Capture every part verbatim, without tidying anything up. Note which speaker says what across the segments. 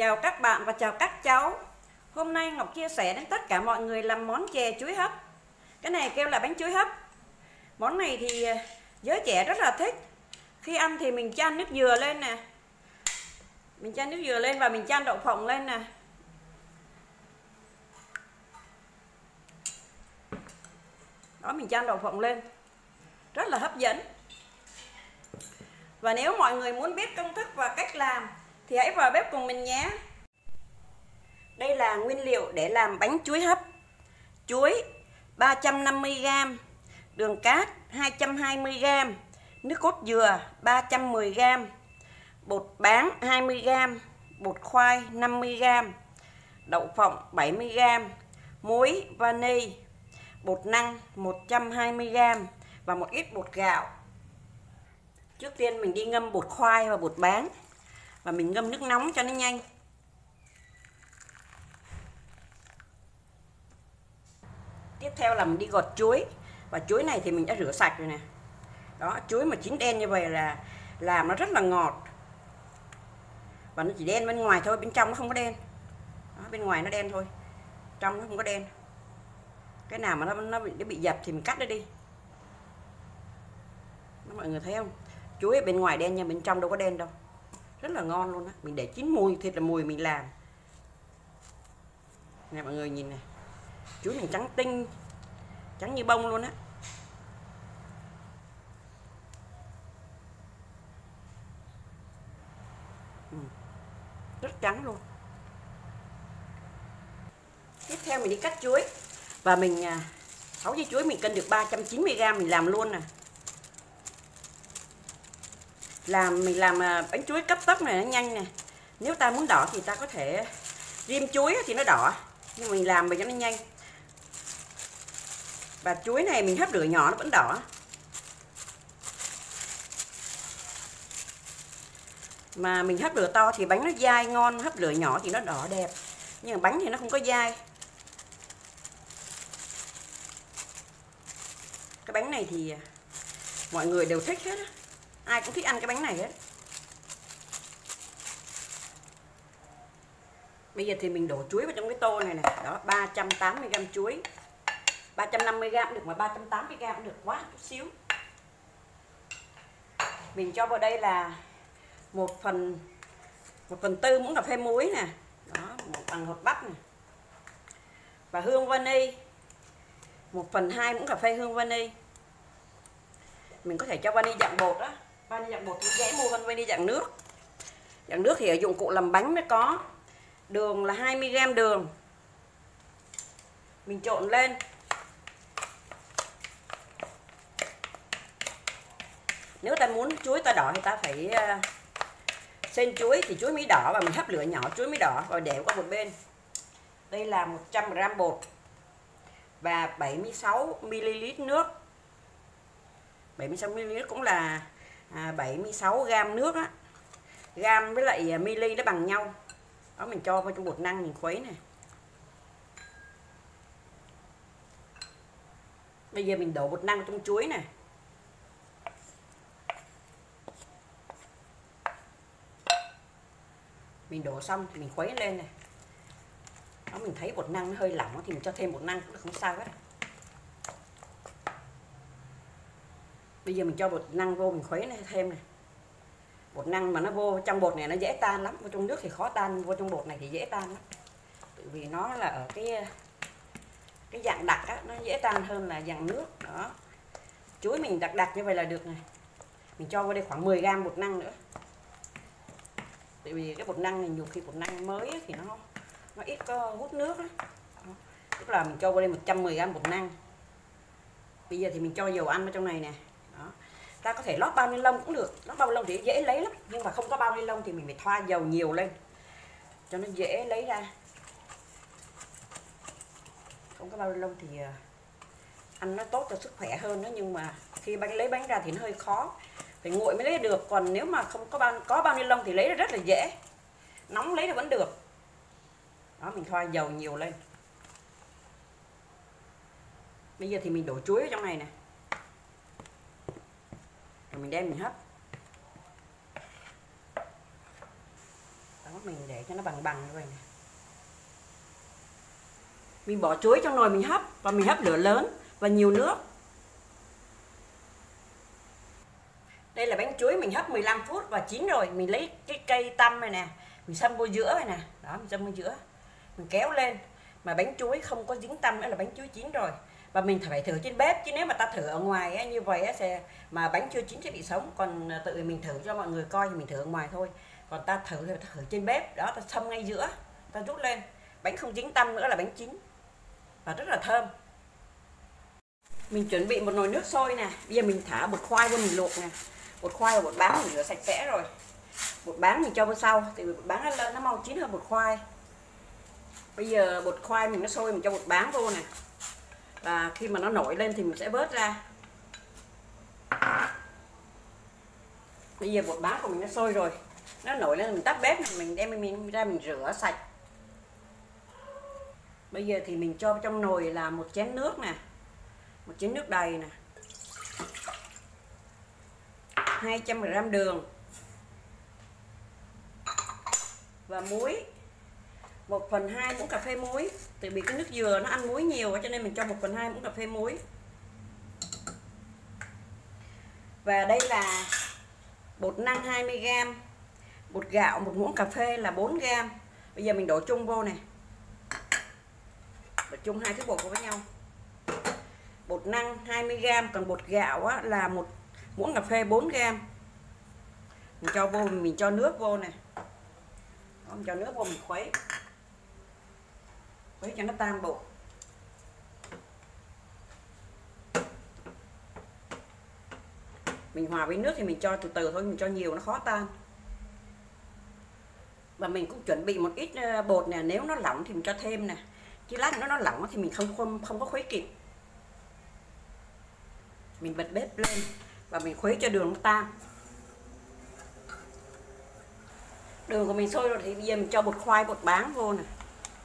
Speaker 1: Chào các bạn và chào các cháu. Hôm nay Ngọc chia sẻ đến tất cả mọi người làm món chè chuối hấp. Cái này kêu là bánh chuối hấp. Món này thì giới trẻ rất là thích. Khi ăn thì mình chan nước dừa lên nè. Mình chan nước dừa lên và mình chan đậu phộng lên nè. Đó, mình chan đậu phộng lên. Rất là hấp dẫn. Và nếu mọi người muốn biết công thức và cách làm thì hãy vào bếp cùng mình nhé. Đây là nguyên liệu để làm bánh chuối hấp. Chuối ba trăm năm mươi gam, đường cát hai trăm hai mươi gam, nước cốt dừa ba trăm mười gam, bột bán hai mươi gam, bột khoai năm mươi gam, đậu phộng bảy mươi gam, muối vani, bột năng một trăm hai mươi gam và một ít bột gạo. Trước tiên mình đi ngâm bột khoai và bột bán và mình ngâm nước nóng cho nó nhanh. Tiếp theo là mình đi gọt chuối. Và chuối này thì mình đã rửa sạch rồi nè. Đó, chuối mà chín đen như vậy là làm nó rất là ngọt. Và nó chỉ đen bên ngoài thôi, bên trong nó không có đen. Đó, bên ngoài nó đen thôi, trong nó không có đen. Cái nào mà nó nó bị, nó bị dập thì mình cắt nó đi. Đó, mọi người thấy không? Chuối bên ngoài đen nhưng bên trong đâu có đen đâu. Rất là ngon luôn á. Mình để chín mùi, thiệt là mùi mình làm. Nè mọi người nhìn này. Chuối mình trắng tinh, trắng như bông luôn á. Ừ, rất trắng luôn. Tiếp theo mình đi cắt chuối. Và mình sáu trái chuối mình cân được ba trăm chín mươi gam, mình làm luôn nè. Làm mình làm bánh chuối cấp tốc này nó nhanh nè. Nếu ta muốn đỏ thì ta có thể rim chuối thì nó đỏ, nhưng mình làm mình cho nó nhanh. Và chuối này mình hấp lửa nhỏ nó vẫn đỏ. Mà mình hấp lửa to thì bánh nó dai ngon, hấp lửa nhỏ thì nó đỏ đẹp. Nhưng mà bánh thì nó không có dai. Cái bánh này thì mọi người đều thích hết á. Ai cũng thích ăn cái bánh này hết. Bây giờ thì mình đổ chuối vào trong cái tô này này. Đó, ba trăm tám mươi gam chuối. ba trăm năm mươi gam cũng được mà ba trăm tám mươi gam cũng được, quá chút xíu. Mình cho vào đây là một phần một phần tư muỗng cà phê muối nè. Đó, một bằng hột bắp này. Và hương vani một phần hai muỗng cà phê hương vani. Mình có thể cho vani dạng bột đó. Vani dạng bột thì dễ mua hơn vani dạng nước. Dạng nước thì ở dụng cụ làm bánh mới có. Đường là hai mươi gam đường. Mình trộn lên. Nếu ta muốn chuối ta đỏ thì ta phải xên chuối thì chuối mới đỏ, và mình hấp lửa nhỏ chuối mới đỏ và để qua một bên. Đây là một trăm gam bột và bảy mươi sáu mi li lít nước. bảy mươi sáu mi li lít cũng là bảy mươi sáu gam nước á. Gam với lại mili nó bằng nhau. Đó, mình cho vào trong bột năng mình khuấy này. Bây giờ mình đổ bột năng trong chuối này. Mình đổ xong thì mình khuấy lên này. Đó, mình thấy bột năng nó hơi lỏng thì mình cho thêm bột năng cũng không sao hết. Bây giờ mình cho bột năng vô mình khuấy này thêm này. Bột năng mà nó vô trong bột này nó dễ tan lắm, vô trong nước thì khó tan, vô trong bột này thì dễ tan lắm. Tại vì nó là ở cái cái dạng đặc á, nó dễ tan hơn là dạng nước. Đó. Chuối mình đặc đặc như vậy là được này. Mình cho vào đây khoảng mười gam bột năng nữa. Tại vì cái bột năng này nhiều khi bột năng mới ấy, thì nó nó ít có hút nước á. Tức là mình cho vào đây một trăm mười gam bột năng. Bây giờ thì mình cho dầu ăn vào trong này nè. Đó. Ta có thể lót bao ni lông cũng được, lót bao ni lông thì dễ lấy lắm, nhưng mà không có bao ni lông thì mình phải thoa dầu nhiều lên cho nó dễ lấy ra. Không có bao ni lông thì ăn nó tốt cho sức khỏe hơn đó, nhưng mà khi bánh lấy bánh ra thì nó hơi khó, phải nguội mới lấy được. Còn nếu mà không có bao có bao ni lông thì lấy ra rất là dễ, nóng lấy là vẫn được. Đó, mình thoa dầu nhiều lên. Bây giờ thì mình đổ chuối ở trong này nè. Rồi mình đem mình hấp. Đó. Đó, mình để cho nó bằng bằng như vậy này. Mình bỏ chuối trong nồi mình hấp và mình hấp lửa lớn và nhiều nước. Đây là bánh chuối mình hấp mười lăm phút và chín rồi. Mình lấy cái cây tăm này nè, mình xâm vô giữa này nè, đó mình xâm vô giữa, mình kéo lên mà bánh chuối không có dính tăm nữa là bánh chuối chín rồi. Và mình phải thử trên bếp, chứ nếu mà ta thử ở ngoài ấy, như vậy ấy, sẽ mà bánh chưa chín sẽ bị sống. Còn tự mình thử cho mọi người coi thì mình thử ở ngoài thôi. Còn ta thử thì ta thử trên bếp, đó ta xâm ngay giữa, ta rút lên, bánh không dính tăm nữa là bánh chín và rất là thơm. Mình chuẩn bị một nồi nước sôi nè, bây giờ mình thả bột khoai vô mình luộc nè. Bột khoai và bột bán mình rửa sạch sẽ rồi. Bột bán mình cho vào sau, thì bột bán nó lên nó mau chín hơn bột khoai. Bây giờ bột khoai mình nó sôi mình cho bột bán vô nè. Và khi mà nó nổi lên thì mình sẽ vớt ra. Bây giờ bột bán của mình nó sôi rồi, nó nổi lên mình tắt bếp này, mình đem mình ra mình rửa sạch. Bây giờ thì mình cho trong nồi là một chén nước nè, một chén nước đầy nè, hai trăm gam đường và muối, một phần hai muỗng cà phê muối. Tại vì cái nước dừa nó ăn muối nhiều cho nên mình cho một phần hai muỗng cà phê muối. Và đây là bột năng hai mươi gam, bột gạo một muỗng cà phê là bốn gam. Bây giờ mình đổ chung vô này, đổ chung hai thứ bột với nhau. Bột năng hai mươi gam, còn bột gạo á, là một muỗng cà phê bốn gam. Mình cho vô, mình cho nước vô nè, mình cho nước vô mình khuấy, khuấy cho nó tan bột. Mình hòa với nước thì mình cho từ từ thôi, mình cho nhiều nó khó tan. Và mình cũng chuẩn bị một ít bột nè, nếu nó lỏng thì mình cho thêm nè, chứ lát nữa nó lỏng thì mình không không, không có khuấy kịp. Mình bật bếp lên và mình khuấy cho đường nó tan. Đường của mình sôi rồi thì bây giờ mình cho bột khoai bột bán vô nè.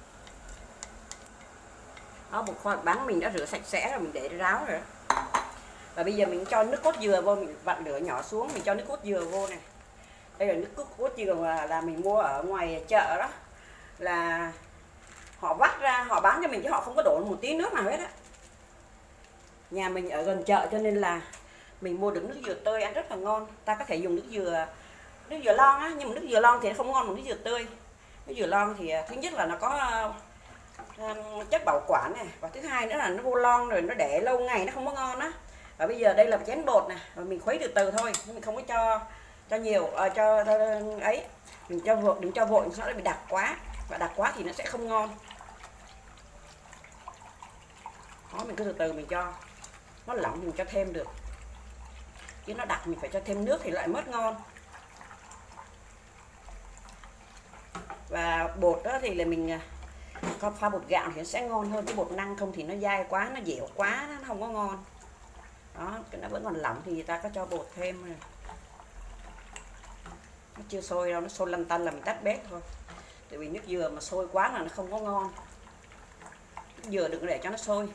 Speaker 1: Đó, bột khoai bột bán mình đã rửa sạch sẽ rồi, mình để ráo rồi. Và bây giờ mình cho nước cốt dừa vô, mình vặn lửa nhỏ xuống, mình cho nước cốt dừa vô này. Đây là nước cốt, cốt dừa là, là mình mua ở ngoài chợ đó, là họ vắt ra họ bán cho mình chứ họ không có đổ một tí nước nào hết á. Nhà mình ở gần chợ cho nên là mình mua được nước dừa tươi ăn rất là ngon. Ta có thể dùng nước dừa nước dừa lon á, nhưng mà nước dừa lon thì nó không ngon bằng nước dừa tươi. Nước dừa lon thì thứ nhất là nó có uh, chất bảo quản này, và thứ hai nữa là nó vô lon rồi nó để lâu ngày nó không có ngon á. Và bây giờ đây là một chén bột nè, và mình khuấy từ từ thôi, mình không có cho cho nhiều uh, cho, cho ấy, mình cho vội, đừng cho vội nó bị đặc quá, và đặc quá thì nó sẽ không ngon. Đó, mình cứ từ từ mình cho, nó lỏng mình cho thêm được, chứ nó đặc mình phải cho thêm nước thì lại mất ngon. Và bột đó thì là mình có pha bột gạo thì nó sẽ ngon hơn, cái bột năng không thì nó dai quá, nó dẻo quá, nó không có ngon. Đó, cái nó vẫn còn lỏng thì ta có cho bột thêm này. Nó chưa sôi đâu, nó sôi lăn tăn là mình tắt bếp thôi. Tại vì nước dừa mà sôi quá là nó không có ngon. Nước dừa đừng để cho nó sôi,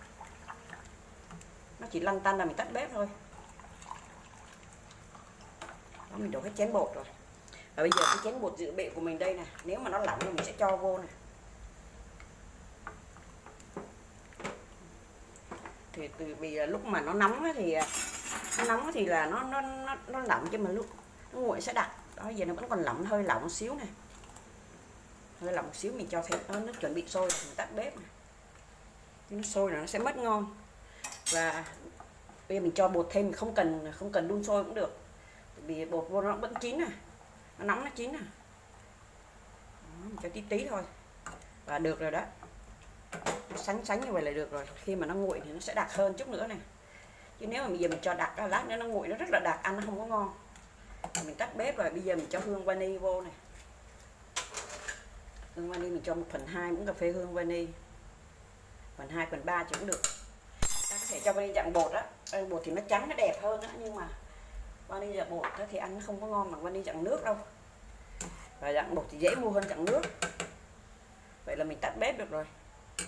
Speaker 1: nó chỉ lăn tăn là mình tắt bếp thôi. Đó, mình đổ hết chén bột rồi. Và bây giờ cái chén bột dự bị của mình đây nè, nếu mà nó lỏng thì mình sẽ cho vô này. Thì từ vì lúc mà nó nóng thì nó nóng thì là nó nó nó, nó lỏng, chứ mà lúc nó nguội sẽ đặc. Đó, giờ nó vẫn còn lỏng, hơi lỏng một xíu này, hơi lỏng một xíu mình cho thêm. Đó, nó chuẩn bị sôi rồi mình tắt bếp này. Nó sôi rồi nó sẽ mất ngon. Và bây giờ mình cho bột thêm, mình không cần không cần đun sôi cũng được, vì bột vô nó vẫn chín nè, nó nóng nó chín nè. Mình cho tí tí thôi và được rồi đó, nó sánh sánh như vậy là được rồi. Khi mà nó nguội thì nó sẽ đặc hơn chút nữa này, chứ nếu mà bây giờ mình cho đặc lát nữa nó nguội nó rất là đặc, ăn nó không có ngon. Mình tắt bếp rồi, bây giờ mình cho hương vani vô này. Hương vani mình cho một phần hai muỗng cà phê hương vani, phần hai phần ba chứ cũng được. Ta có thể cho vani dạng bột á, bột thì nó trắng nó đẹp hơn đó, nhưng mà vani dạng bột đó thì ăn nó không có ngon bằng vani dạng nước đâu. Và dạng bột thì dễ mua hơn dạng nước. Vậy là mình tắt bếp được rồi.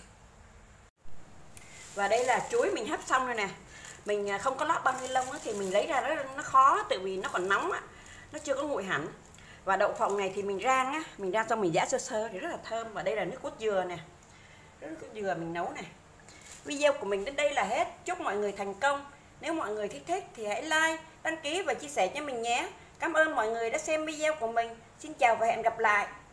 Speaker 1: Và đây là chuối mình hấp xong rồi nè. Mình không có lót băng ni lông thì mình lấy ra đó nó khó, tại vì nó còn nóng á, nó chưa có nguội hẳn. Và đậu phộng này thì mình rang á, mình rang xong mình giã sơ sơ thì rất là thơm. Và đây là nước cốt dừa nè, nước cốt dừa mình nấu này. Video của mình đến đây là hết. Chúc mọi người thành công. Nếu mọi người thích thích thì hãy like, đăng ký và chia sẻ cho mình nhé. Cảm ơn mọi người đã xem video của mình. Xin chào và hẹn gặp lại.